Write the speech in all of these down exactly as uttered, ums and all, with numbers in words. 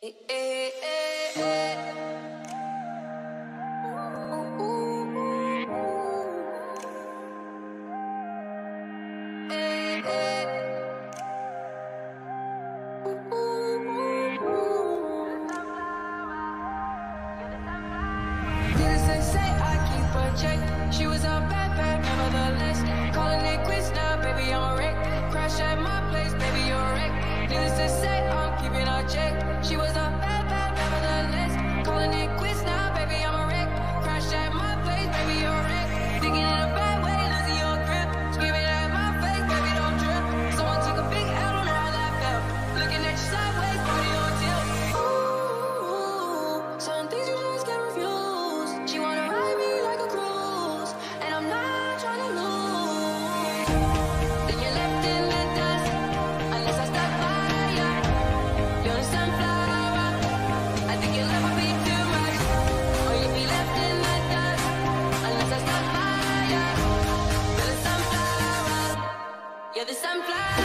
Eh, eh, eh, eh. Ooh, ooh, ooh, ooh. Eh, eh. Ooh, ooh, ooh, ooh. Needless to say, I keep her check. She was a bad, bad, nevertheless. Calling it quits now, baby, I'm a wreck. Crash at my place, baby, you're a wreck. Needless to say, I'm keeping her check. She was a bad, bad, nevertheless. Calling it quits now, baby, I'm a wreck. Crash at my place, baby, you're a wreck. Thinking in a bad way, losing your grip. Screaming at my face, baby, don't trip. Someone took a big L on all that fell. Looking at you sideways, body on tilt. Ooh, some things you just can't refuse. She wanna ride me like a cruise, and I'm not trying to lose. Then you're left in the dust, unless I stop by ya. You're a sunflower, I think your love would be too much. Or you'd be left in the dust, unless I stop by ya. You're the sunflower, you're the sunflower.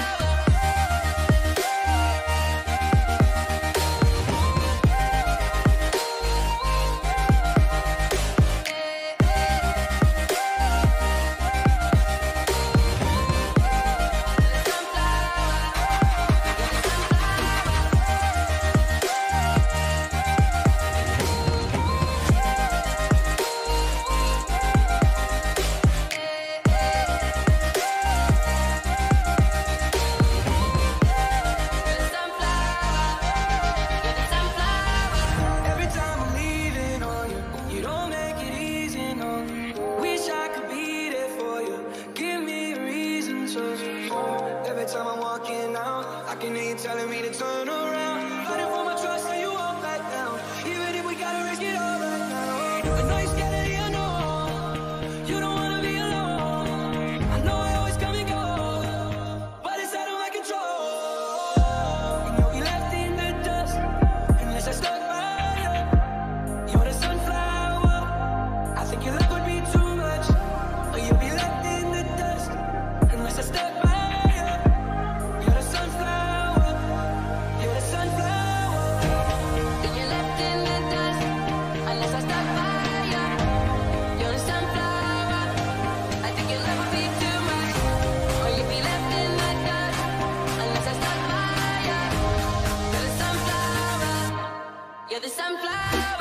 Every time I'm leaving on you, you don't make it easy, no. Wish I could be there for you. Give me a reason to. Every time I'm walking out, I can hear you telling me to turn around. Fighting for my trust, so you won't back down. Even if we gotta risk it all right now. I know you're scared of the unknown. You don't wanna be alone. I know I always come and go, but it's out of my control. And you'll be left in the dust unless I stuck by you. You're the sunflower, I think your love would be too much. Or you'll be left in the dust unless I stuck by you. You're the sunflower, you're the sunflower. Then you're left in the dust, unless I stop by ya. You're a sunflower, I think your love would be too much. Or you'd be left in the dust, unless I stop by ya. You're the sunflower, you're the sunflower.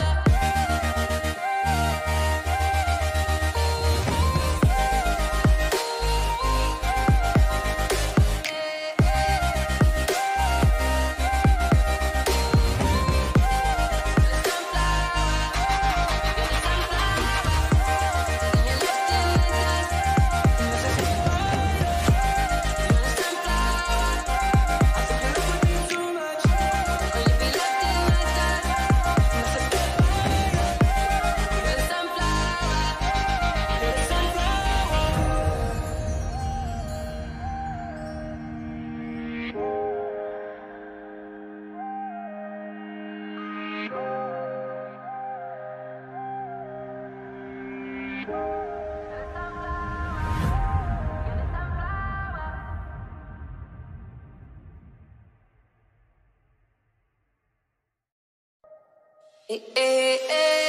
Eh, eh, eh.